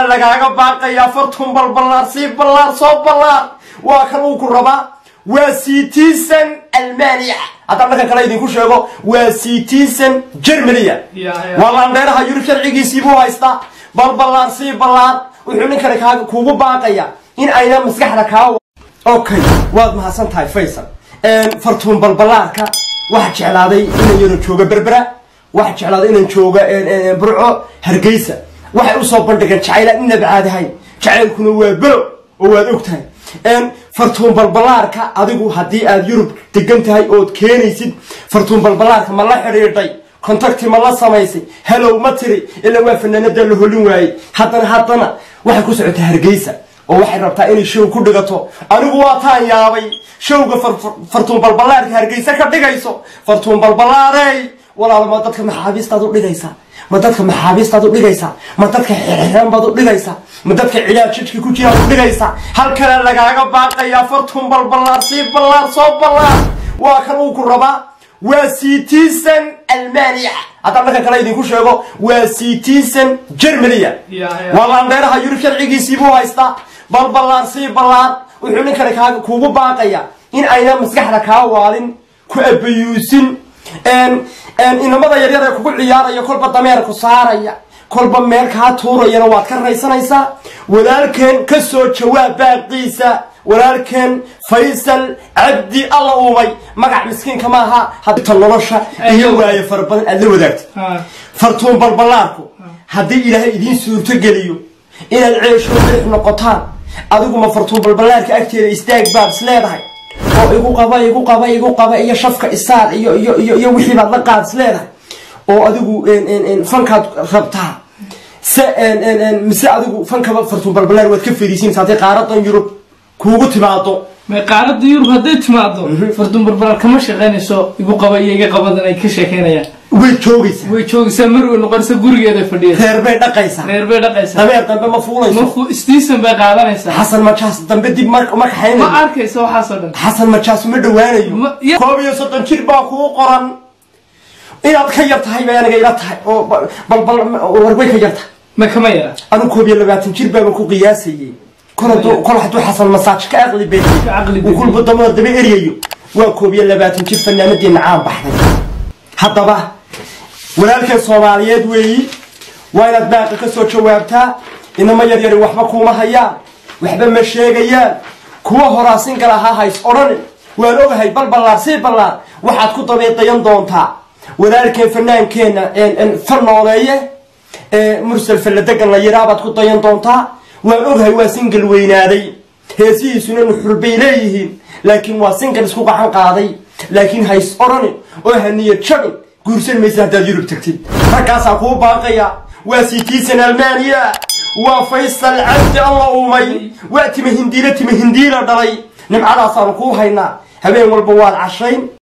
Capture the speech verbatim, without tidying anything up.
lagaaga baaqaya fartun balbalaar si balaar soo balaar waa kan uu ku rabaa waa citizen Almania hada marka kale idinku sheego waa citizen Germany wala dheeraha Yurub sharcigiisii buu haystaa balbalaar si balaar wuxuu ninkan kaaga kuugu baaqaya in ayna maskaxda ka okay waad mahadsan tahay Faysal een fartun balbalaarka waxa jeclaaday inuu yaro jooga berbera waxa jeclaaday inuu jooga een burco Hargeysa waxay u soo bandhigeen jacayl in nabcaadahay jacaylkuna waa baro oo waad ogtahay een fartun balbalaarka adigu hadii aad Yurub degan tahay oo keenaysid fartun balbalaarka ma la xiriirtay contact ma la samaysay hello ma tiri ila waa fanaanada la holin waayay hadana hadana waxa ku socota Hargeysa oo waxay rabtaa inay show ku dhigato anigu waa taan yaabay showga fartun balbalaarka Hargeysa ka dhigayso fartun balbalaaray walaal ma dadka maxaabistaad u dhigaysa ma dadka maxaabistaad u dhigaysa ma dadka xirxiraan baad u dhigaysa ma dadka cilaad jidka ku jira u dhigaysa halkana lagaaga baaqaya fartun balbalaar si balaar soo balaar waa kan uu ku rabaa waa citizen Almania hada marka kale idinku sheego waa citizen Germany wala dheeraha Yurub sharcigiisii buu haystaa balbalaar si balaar wuxuu ninkan kaaga kuugu baaqaya in ayna maskaxda ka waalin ku abayuusin een een inamada yar yar ku ciyaaraya kolba dameer ku saaraya kolba meel ka tuurayna waad ka raysanaysaa walaalkeen ka soo jawaab baaqiisa walaalkeen Faysal Abdi Allah uumay magac miskiinka ma aha hadda nolosha iyo waaye farbadan aad la wadaagtay fartuun balbalaarku hadii Ilaahay idin suurto geliyo inaad ceesho wixii noqotaan adigu ma fartuun balbalaarka agteeda istaag baad isleedahay oo igu qaba igu qaba igu qaba iyo shafka isaar iyo iyo iyo wixii baad la qaad isleedahay oo adigu een een fankaad rabtaa se een een mise adigu fanka fartuun balbalaar waad ka fariisin saatay qaaradan Yurub kuugu timaado ma qaarada Yurub haday timaado fartun barbar kama shaqeynayso igu qaba iyo iga qabadan ay ka sheekeynayaan way joogaysaa way joogaysaa mar uu noqonaysa gurigeeda fadhiyo reer bay dhaqaysaa reer bay dhaqaysaa dabeer dambe ma fuulayso ma fu istiisan bay qaadanaysaa Xasan Majaas dambe dib marka marka hayna ma arkayso waxa soo dhan Xasan Majaas ma dhawaanayo koob iyo soddon jir baa ku qoran inaad ka yar tahay bay aniga ila tahay oo bal bal warbay ka yarta ma kama yara anu koob iyo labaatan jir baa ku qiyaasayay كل كل حد حصل مساج كأغلي بيت وكل بدمه دبي إريو وكوبيا لباتن كيف فنان دين عام بحث حتى به ولكن الصوماليات وي وين باقي كسر شوابتها إنما يرير وحبكوا ما هيا وحب مشي جيال كوا هراسين كلها هايس أورن ولو هاي بالبلار سي بلار واحد كتب يطيان دونتها ولكن فنان كان إن إن فرنانية مرسل في اللدقة اللي يرابط كتيان دونتها وأوغهي واسنقل وينادي هاسيه سنان حربيليه لكن واسنقل سوق عن قاضي لكن هاي سأرني وهنية شغل قرسل ميسان تديرو بتكتب فكاسا كو باقيا وسيتيسن ألمانيا وفيصل عبد الله أمي واتي مهنديلة مهنديلة دلي نمعنا صاركو هينا هبين والبوال عشرين